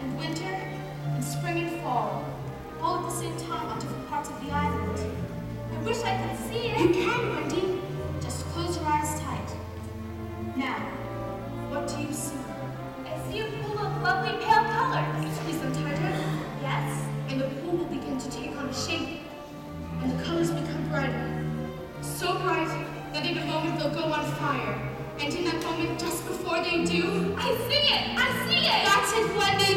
and winter, and spring and fall, all at the same time on different parts of the island. I wish I could see it. You can, Wendy. Just close your eyes tight. Now, what do you see? I see a pool of lovely pale colors. Squeeze them tighter. Yes. And the pool will begin to take on a shape, and the colors become brighter. So bright that in a moment they'll go on fire. And in that moment, just before they do, I see it! I see it! That's it, Wendy!